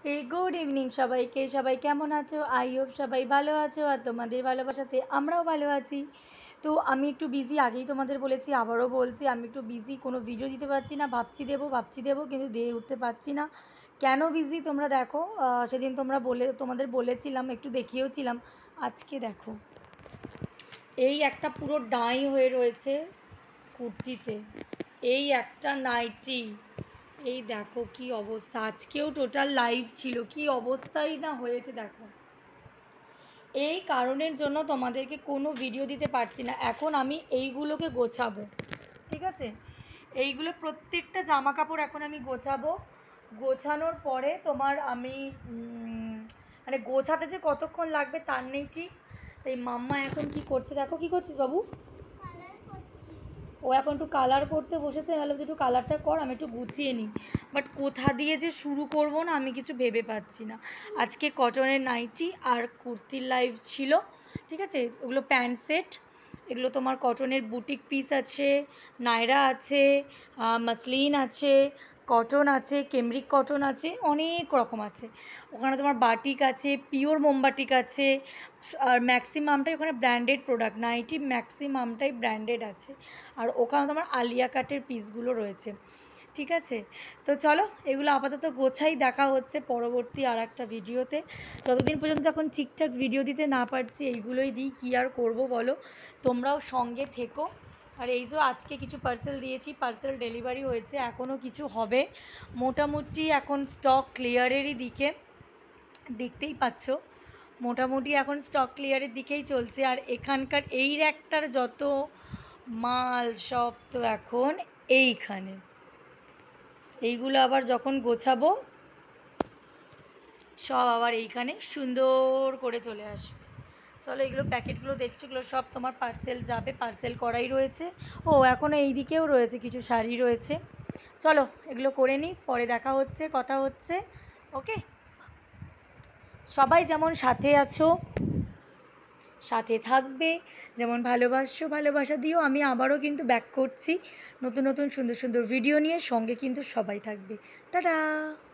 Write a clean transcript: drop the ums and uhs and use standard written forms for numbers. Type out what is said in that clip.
এই good evening সবাইকে। সবাই কেমন আছো? আই হোপ সবাই ভালো আছো আর তোমাদের ভালোবাসাতে আমরাও ভালো আছি। তো আমি একটু বিজি, আগেই তোমাদের বলেছি, আবারও বলছি, আমি একটু বিজি, কোনো ভিডিও দিতে পারছি না। ভাবছি দেবো কিন্তু দিয়ে উঠতে পারছি না। কেন বিজি তোমরা দেখো। সেদিন তোমাদের বলেছিলাম, একটু দেখিয়েওছিলাম। আজকে দেখো, এই একটা পুরো ডাই হয়ে রয়েছে কুর্তিতে, এই একটা নাইটি, এই দেখো কি অবস্থা। আজকেও টোটাল লাইভ ছিল, কি অবস্থাই না হয়েছে দেখো। এই কারণের জন্য তোমাদেরকে কোনো ভিডিও দিতে পারছি না। এখন আমি এইগুলোকে গোছাবো, ঠিক আছে? এইগুলো প্রত্যেকটা জামা কাপড় এখন আমি গোছাবো। গোছানোর পরে তোমার আমি মানে গোছাতে যে কতক্ষণ লাগবে তার নেই ঠিক। তাই মাম্মা এখন কি করছে দেখো। কি করছিস বাবু? ও এখন একটু কালার করতে বসেছে। ভাবলাম যে একটু কালারটা কর, আমি একটু গুছিয়ে নিই। বাট কোথা দিয়ে যে শুরু করব না আমি কিছু ভেবে পাচ্ছি না। আজকে কটনের নাইটি আর কুর্তির লাইভ ছিল, ঠিক আছে? ওগুলো প্যান্ট সেট, এগুলো তোমার কটনের বুটিক পিস আছে, নায়রা আছে, মাসলিন আছে, কটন আছে, কেমরিক কটন আছে, অনেক রকম আছে। ওখানে তোমার বাটিক আছে, পিওর মোমবাটিক আছে। আর ম্যাক্সিমামটাই ওখানে ব্র্যান্ডেড প্রোডাক্ট, নাইটি ম্যাক্সিমামটাই ব্র্যান্ডেড আছে। আর ওখানে তোমার আলিয়া কাটের পিসগুলো রয়েছে, ঠিক আছে? তো চলো এগুলো আপাতত গোছাই, দেখা হচ্ছে পরবর্তী আর একটা ভিডিওতে। যতদিন পর্যন্ত এখন ঠিকঠাক ভিডিও দিতে না পারছি এইগুলোই দিই, কী আর করবো বলো। তোমরাও সঙ্গে থেকো। আর এই যে আজকে কিছু পার্সেল দিয়েছি, পার্সেল ডেলিভারি হয়েছে, এখনও কিছু হবে। মোটামুটি এখন স্টক ক্লিয়ারেরই দিকে, দেখতেই পাচ্ছ। মোটামুটি এখন স্টক ক্লিয়ারের দিকেই চলছে। আর এখানকার এই র্যাকটার যত মাল সব তো এখন এইখানে, এইগুলো আবার যখন গোছাবো সব আবার এইখানে সুন্দর করে চলে আসবে। চলো এগুলো প্যাকেটগুলো দেখছো, এগুলো সব তোমার পার্সেল যাবে, পার্সেল করাই রয়েছে। ও এখনও এই দিকেও রয়েছে, কিছু শাড়ি রয়েছে। চলো এগুলো করে নিই, পরে দেখা হচ্ছে, কথা হচ্ছে। ওকে, সবাই যেমন সাথে আছো, সাথে থাকবে, যেমন ভালোবাসছো ভালোবাসা দিও। আমি আবারও কিন্তু ব্যাক করছি নতুন নতুন সুন্দর সুন্দর ভিডিও নিয়ে, সঙ্গে কিন্তু সবাই থাকবে। টাটা।